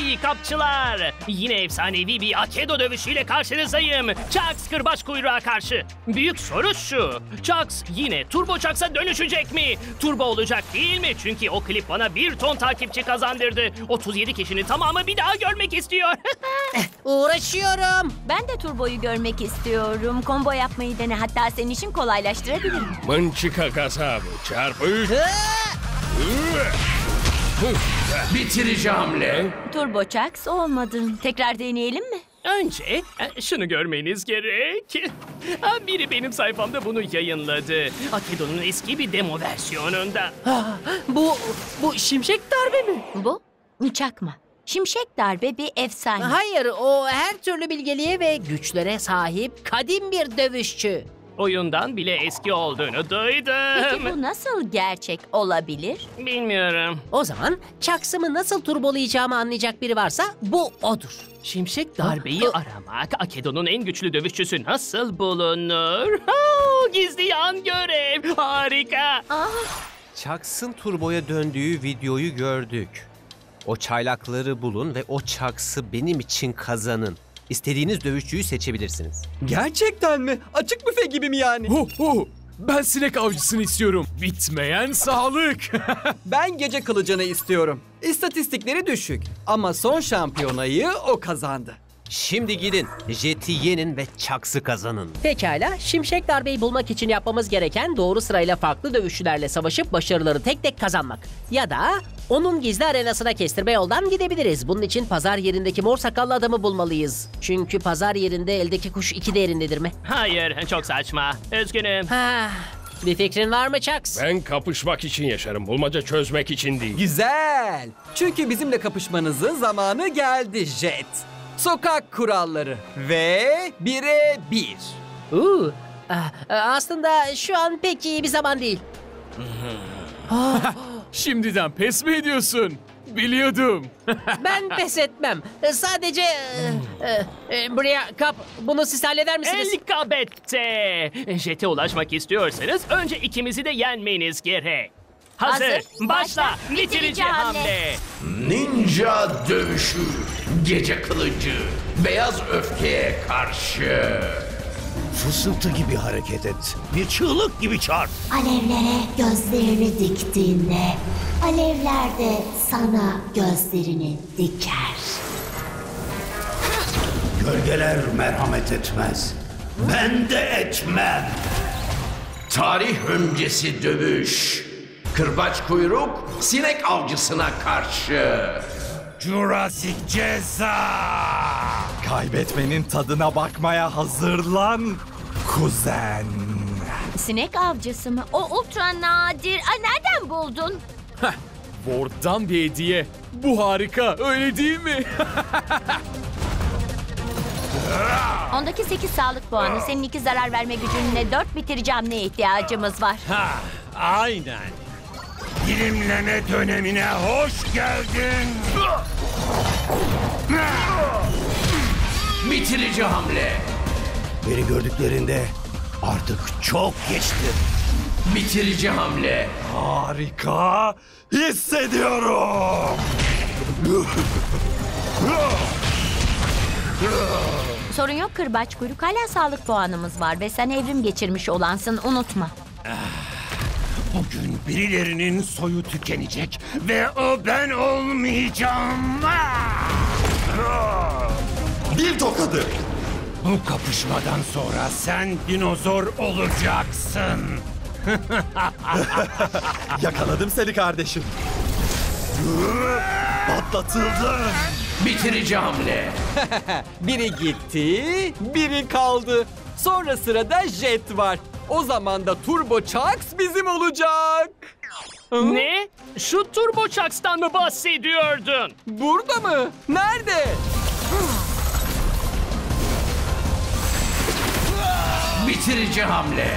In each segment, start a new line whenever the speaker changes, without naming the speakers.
kapçılar. Yine efsanevi bir Akedo dövüşüyle karşınızdayım. Chucks kırbaç kuyruğa karşı. Büyük soru şu. Chucks yine Turbo Chucks'a dönüşecek mi? Turbo olacak değil mi? Çünkü o klip bana 1 ton takipçi kazandırdı. 37 kişinin tamamı bir daha görmek istiyor.
Uğraşıyorum.
Ben de Turbo'yu görmek istiyorum. Combo yapmayı dene. Hatta senin işin kolaylaştırabilirim.
Mınçıka kasabı çarpı 3.
Bitirici hamle.
Turbo Chucks olmadı. Tekrar deneyelim mi?
Önce şunu görmeniz gerek. Biri benim sayfamda bunu yayınladı. Akedo'nun eski bir demo versiyonunda.
Bu şimşek darbe mi?
Bu çakma. Şimşek darbe bir efsane.
Hayır, o her türlü bilgeliğe ve güçlere sahip kadim bir dövüşçü.
Oyundan bile eski olduğunu
Peki
duydum.
bu nasıl gerçek olabilir?
Bilmiyorum.
O zaman Chucks'ımı nasıl turbolayacağımı anlayacak biri varsa bu odur.
Şimşek darbeyi aramak, Akedo'nun en güçlü dövüşçüsü nasıl bulunur? Gizli yan görev. Harika.
Chucks'ın turboya döndüğü videoyu gördük. O çaylakları bulun ve o Chucks'ı benim için kazanın. İstediğiniz dövüşçüyü seçebilirsiniz.
Gerçekten mi? Açık büfe gibi mi yani?
Ben sinek avcısını istiyorum. Bitmeyen sağlık.
Ben gece kılıcını istiyorum. İstatistikleri düşük ama son şampiyonayı o kazandı.
Şimdi gidin, Jet'i yenin ve Chucks'ı kazanın.
Pekala, şimşek darbeyi bulmak için yapmamız gereken doğru sırayla farklı dövüşçülerle savaşıp başarıları tek tek kazanmak. Ya da onun gizli arenasına kestirme yoldan gidebiliriz. Bunun için pazar yerindeki mor sakallı adamı bulmalıyız. Çünkü pazar yerinde eldeki kuş 2 değerindedir mi?
Hayır, çok saçma. Üzgünüm.
Bir fikrin var mı Chucks?
Ben kapışmak için yaşarım. Bulmaca çözmek için değil.
Güzel. Çünkü bizimle kapışmanızın zamanı geldi Jet. Sokak kuralları ve 1'e 1.
Aslında şu an pek iyi bir zaman değil.
Şimdiden pes mi ediyorsun? Biliyordum.
Ben pes etmem. Sadece... buraya kap, bunu siz halleder misiniz?
Elbette. Jet'e ulaşmak istiyorsanız önce ikimizi de yenmeniz gerek. Hazır. Başla. Bitirici hamle.
Ninja dövüşü. Gece kılıcı. Beyaz öfkeye karşı.
Fısıltı gibi hareket et. Bir çığlık gibi çarp.
Alevlere gözlerini diktiğinde alevler de sana gözlerini diker.
Gölgeler merhamet etmez. Ben de etmem.
Tarih öncesi dövüş. Kırbaç kuyruk sinek avcısına karşı.
Jurassic Ceza. Kaybetmenin tadına bakmaya hazırlan kuzen.
Sinek avcısı mı? O ultra nadir. Nereden buldun?
Ward'dan bir hediye. Bu harika, öyle değil mi?
Ondaki 8 sağlık puanı, senin 2 zarar verme gücünle 4 bitirici hamleye ihtiyacımız var.
Aynen. Dilimleme dönemine hoş geldin.
Bitirici hamle.
Beni gördüklerinde artık çok geçti.
Bitirici hamle.
Harika hissediyorum.
Sorun yok kırbaç kuyruk, hala sağlık puanımız var ve sen evrim geçirmiş olansın, unutma.
Bugün birilerinin soyu tükenecek ve o ben olmayacağım.
Bir tokadı.
Bu kapışmadan sonra sen dinozor olacaksın. Yakaladım seni kardeşim. Patlatıldı.
Bitirici hamle.
Biri gitti, biri kaldı. Sonra sırada Jet var. O zaman da Turbo Chucks bizim olacak.
Ne? Şu Turbo Chucks'tan mı bahsediyordun?
Burada mı? Nerede?
Bitirici hamle.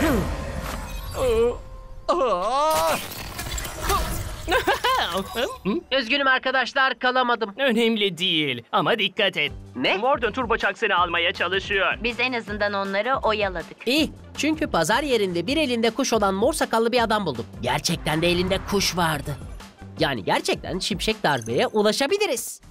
Üzgünüm arkadaşlar, kalamadım.
Önemli değil ama dikkat et.
Ne?
Warden Turbo Chucks'ını almaya çalışıyor.
Biz en azından onları oyaladık.
İyi, çünkü pazar yerinde bir elinde kuş olan mor sakallı bir adam buldum. Gerçekten de elinde kuş vardı. Yani gerçekten şimşek darbeye ulaşabiliriz.